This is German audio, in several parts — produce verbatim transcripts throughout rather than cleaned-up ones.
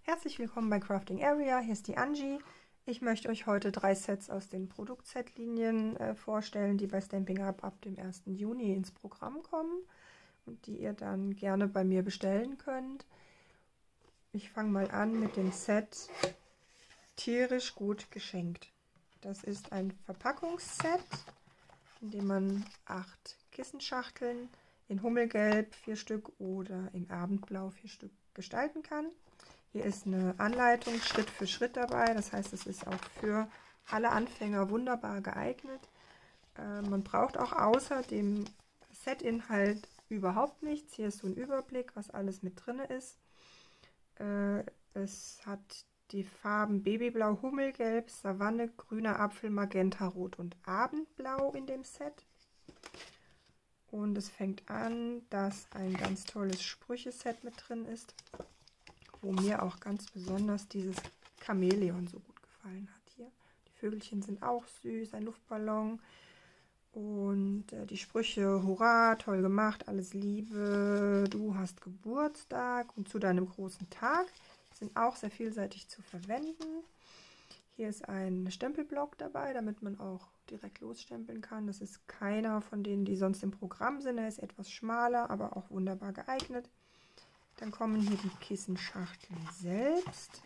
Herzlich willkommen bei Crafting Area, hier ist die Angie. Ich möchte euch heute drei Sets aus den Produktsetlinien äh, vorstellen, die bei Stampin' Up ab dem ersten Juni ins Programm kommen und die ihr dann gerne bei mir bestellen könnt. Ich fange mal an mit dem Set Tierisch gut geschenkt. Das ist ein Verpackungsset, in dem man acht Kissenschachteln in Hummelgelb vier Stück oder in Abendblau vier Stück gestalten kann. Hier ist eine Anleitung Schritt für Schritt dabei, das heißt, es ist auch für alle Anfänger wunderbar geeignet. Äh, man braucht auch außer dem Setinhalt überhaupt nichts. Hier ist so ein Überblick, was alles mit drin ist. Äh, es hat die Farben Babyblau, Hummelgelb, Savanne, grüner Apfel, Magenta, Rot und Abendblau in dem Set. Und es fängt an, dass ein ganz tolles Sprücheset mit drin ist, wo mir auch ganz besonders dieses Chamäleon so gut gefallen hat hier. Die Vögelchen sind auch süß, ein Luftballon und äh, die Sprüche, Hurra, toll gemacht, alles Liebe, du hast Geburtstag und zu deinem großen Tag sind auch sehr vielseitig zu verwenden. Hier ist ein Stempelblock dabei, damit man auch direkt losstempeln kann. Das ist keiner von denen, die sonst im Programm sind. Er ist etwas schmaler, aber auch wunderbar geeignet. Dann kommen hier die Kissenschachteln selbst.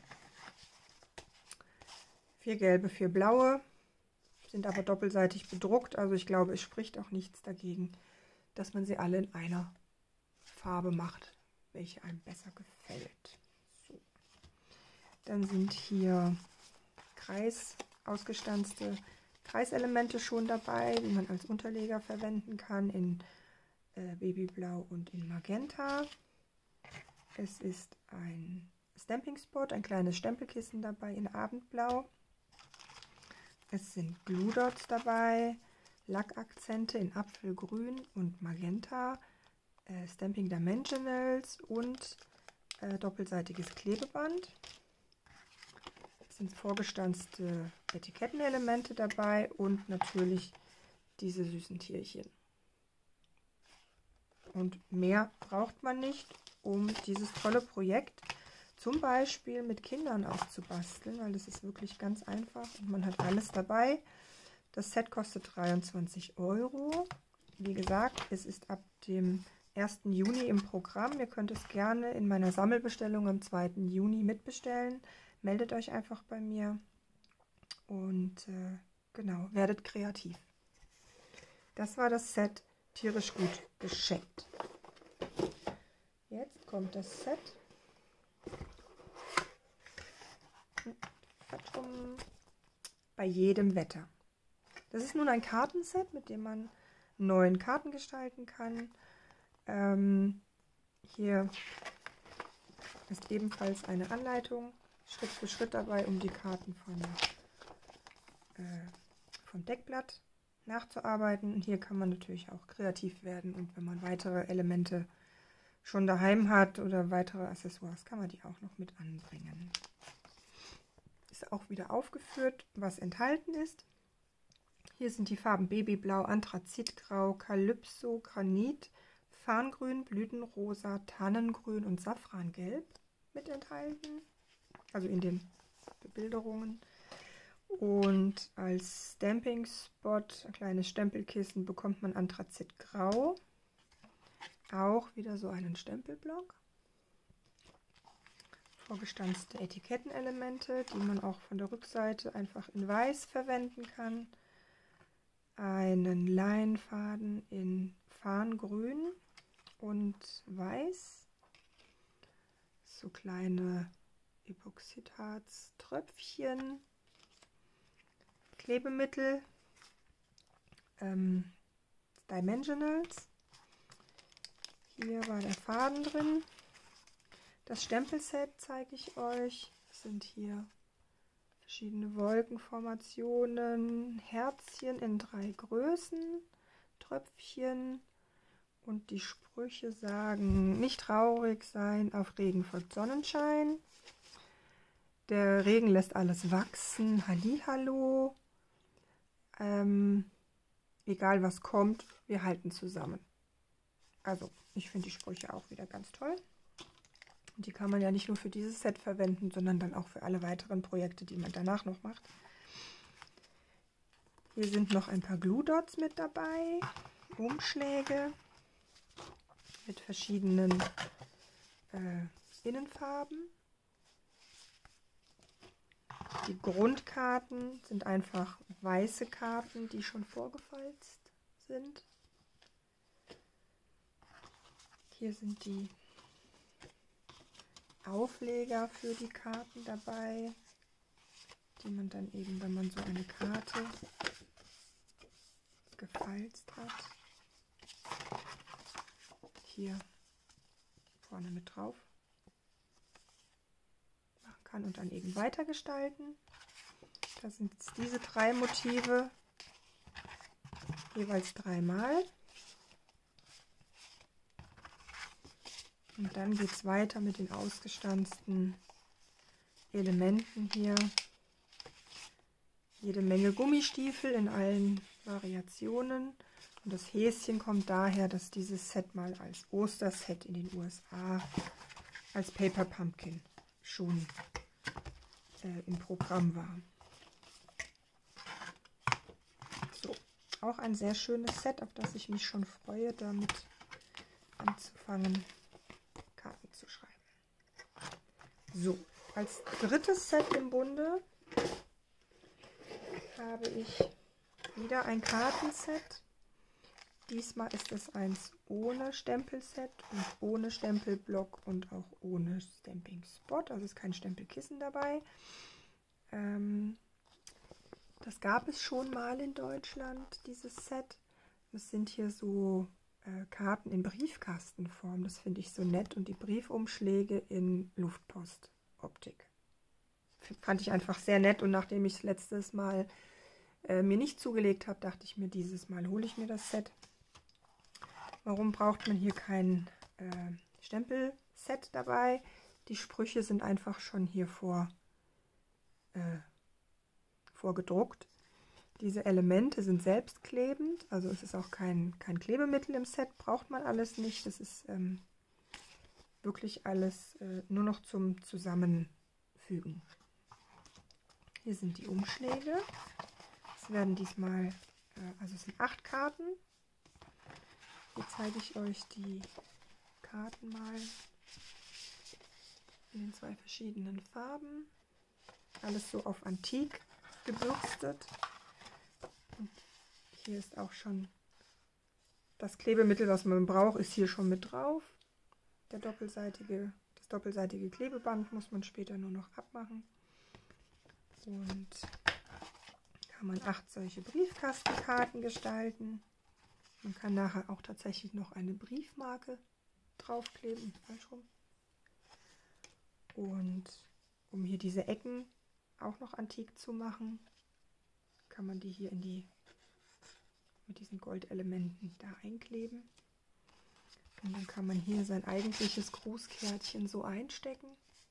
Vier gelbe, vier blaue, sind aber doppelseitig bedruckt. Also ich glaube, es spricht auch nichts dagegen, dass man sie alle in einer Farbe macht, welche einem besser gefällt. So. Dann sind hier Kreis ausgestanzte Kreiselemente schon dabei, die man als Unterleger verwenden kann in äh, Babyblau und in Magenta. Es ist ein Stamping Spot, ein kleines Stempelkissen dabei in Abendblau. Es sind Glue Dots dabei, Lackakzente in Apfelgrün und Magenta, äh, Stamping Dimensionals und äh, doppelseitiges Klebeband. Es sind vorgestanzte Etikettenelemente dabei und natürlich diese süßen Tierchen. Und mehr braucht man nicht, um dieses tolle Projekt zum Beispiel mit Kindern auch zu basteln, weil das ist wirklich ganz einfach und man hat alles dabei. Das Set kostet dreiundzwanzig Euro. Wie gesagt, es ist ab dem ersten Juni im Programm. Ihr könnt es gerne in meiner Sammelbestellung am zweiten Juni mitbestellen. Meldet euch einfach bei mir und äh, genau, werdet kreativ. Das war das Set Tierisch gut geschenkt. Jetzt kommt das Set bei jedem Wetter. Das ist nun ein Kartenset, mit dem man neun Karten gestalten kann. Ähm, hier ist ebenfalls eine Anleitung, Schritt für Schritt dabei, um die Karten von, äh, vom Deckblatt nachzuarbeiten. Und hier kann man natürlich auch kreativ werden und wenn man weitere Elemente schon daheim hat oder weitere Accessoires, kann man die auch noch mit anbringen. Ist auch wieder aufgeführt, was enthalten ist. Hier sind die Farben Babyblau, Anthrazitgrau, Kalypso, Granit, Farngrün, Blütenrosa, Tannengrün und Safrangelb mit enthalten. Also in den Bebilderungen. Und als Stamping Spot, ein kleines Stempelkissen, bekommt man Anthrazitgrau. Auch wieder so einen Stempelblock. Vorgestanzte Etikettenelemente, die man auch von der Rückseite einfach in Weiß verwenden kann. Einen Leinfaden in Farngrün und Weiß. So kleine Epoxidharztröpfchen. Klebemittel. Ähm, Dimensionals. Hier war der Faden drin. Das Stempelset zeige ich euch. Es sind hier verschiedene Wolkenformationen, Herzchen in drei Größen, Tröpfchen und die Sprüche sagen, nicht traurig sein, auf Regen folgt Sonnenschein. Der Regen lässt alles wachsen, Hallihallo. Ähm, egal was kommt, wir halten zusammen. Also, ich finde die Sprüche auch wieder ganz toll. Und die kann man ja nicht nur für dieses Set verwenden, sondern dann auch für alle weiteren Projekte, die man danach noch macht. Hier sind noch ein paar Glue Dots mit dabei, Umschläge mit verschiedenen äh, Innenfarben. Die Grundkarten sind einfach weiße Karten, die schon vorgefalzt sind. Hier sind die Aufleger für die Karten dabei, die man dann eben, wenn man so eine Karte gefalzt hat, hier vorne mit drauf machen kann und dann eben weiter gestalten. Das sind jetzt diese drei Motive, jeweils dreimal. Und dann geht es weiter mit den ausgestanzten Elementen hier. Jede Menge Gummistiefel in allen Variationen. Und das Häschen kommt daher, dass dieses Set mal als Osterset in den U S A als Paper Pumpkin schon äh, im Programm war. So, auch ein sehr schönes Set, auf das ich mich schon freue, damit anzufangen, Karten zu schreiben. So, als drittes Set im Bunde habe ich wieder ein Kartenset. Diesmal ist es eins ohne Stempelset und ohne Stempelblock und auch ohne Stamping Spot. Also ist kein Stempelkissen dabei. Ähm, das gab es schon mal in Deutschland, dieses Set. Es sind hier so äh, Karten in Briefkastenform. Das finde ich so nett. Und die Briefumschläge in Luftpostoptik. Fand ich einfach sehr nett. Und nachdem ich es letztes Mal äh, mir nicht zugelegt habe, dachte ich mir, dieses Mal hole ich mir das Set. Warum braucht man hier kein äh, Stempelset dabei? Die Sprüche sind einfach schon hier vor, äh, vorgedruckt. Diese Elemente sind selbstklebend, also es ist auch kein, kein Klebemittel im Set, braucht man alles nicht. Das ist ähm, wirklich alles äh, nur noch zum Zusammenfügen. Hier sind die Umschläge. Es werden diesmal, äh, also es sind acht Karten. Hier zeige ich euch die Karten mal in den zwei verschiedenen Farben. Alles so auf Antik gebürstet. Und hier ist auch schon das Klebemittel, was man braucht, ist hier schon mit drauf. Der doppelseitige, das doppelseitige Klebeband muss man später nur noch abmachen. Und kann man acht solche Briefkastenkarten gestalten. Man kann nachher auch tatsächlich noch eine Briefmarke draufkleben, falsch rum. Und um hier diese Ecken auch noch antik zu machen, kann man die hier in die mit diesen Goldelementen da einkleben. Und dann kann man hier sein eigentliches Grußkärtchen so einstecken.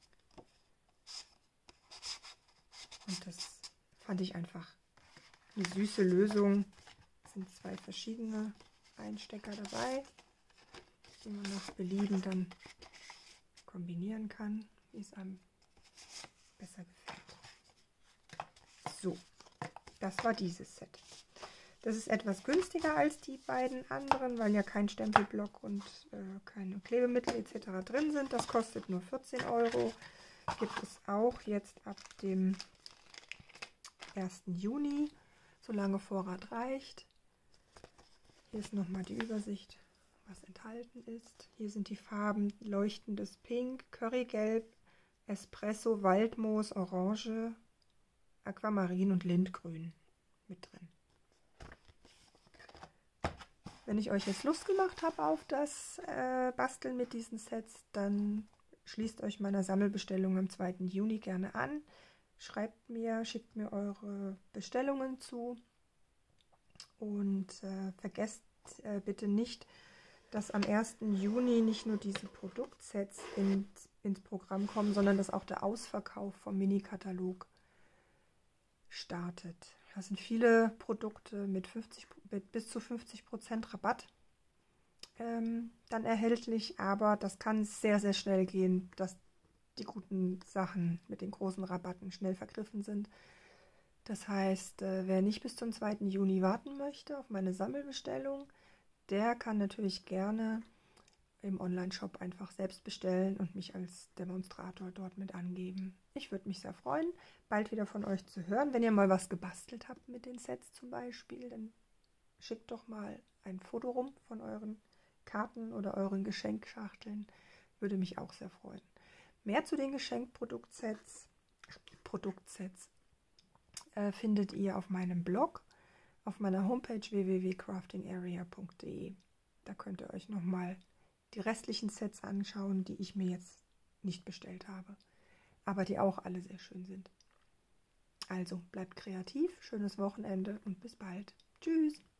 Und das fand ich einfach eine süße Lösung. Es sind zwei verschiedene Einstecker dabei, die man nach Belieben dann kombinieren kann, wie es einem besser gefällt. So, das war dieses Set. Das ist etwas günstiger als die beiden anderen, weil ja kein Stempelblock und äh, keine Klebemittel et cetera drin sind. Das kostet nur vierzehn Euro. Gibt es auch jetzt ab dem ersten Juni, solange Vorrat reicht. Hier ist nochmal die Übersicht, was enthalten ist. Hier sind die Farben leuchtendes Pink, Currygelb, Espresso, Waldmoos, Orange, Aquamarin und Lindgrün mit drin. Wenn ich euch jetzt Lust gemacht habe auf das äh, Basteln mit diesen Sets, dann schließt euch meiner Sammelbestellung am zweiten Juni gerne an. Schreibt mir, schickt mir eure Bestellungen zu und äh, vergesst äh, bitte nicht, dass am ersten Juni nicht nur diese Produktsets ins, ins Programm kommen, sondern dass auch der Ausverkauf vom Mini-Katalog startet. Das sind viele Produkte mit, fünfzig, mit bis zu fünfzig Prozent Rabatt. ähm, dann erhältlich, aber das kann sehr, sehr schnell gehen, dass die guten Sachen mit den großen Rabatten schnell vergriffen sind. Das heißt, äh, wer nicht bis zum zweiten Juni warten möchte auf meine Sammelbestellung, der kann natürlich gerne im Online-Shop einfach selbst bestellen und mich als Demonstrator dort mit angeben. Ich würde mich sehr freuen, bald wieder von euch zu hören. Wenn ihr mal was gebastelt habt mit den Sets zum Beispiel, dann schickt doch mal ein Foto rum von euren Karten oder euren Geschenkschachteln. Würde mich auch sehr freuen. Mehr zu den Geschenkproduktsets Produktsets äh, findet ihr auf meinem Blog, auf meiner Homepage w w w punkt crafting area punkt de. Da könnt ihr euch nochmal die restlichen Sets anschauen, die ich mir jetzt nicht bestellt habe, aber die auch alle sehr schön sind. Also bleibt kreativ, schönes Wochenende und bis bald. Tschüss!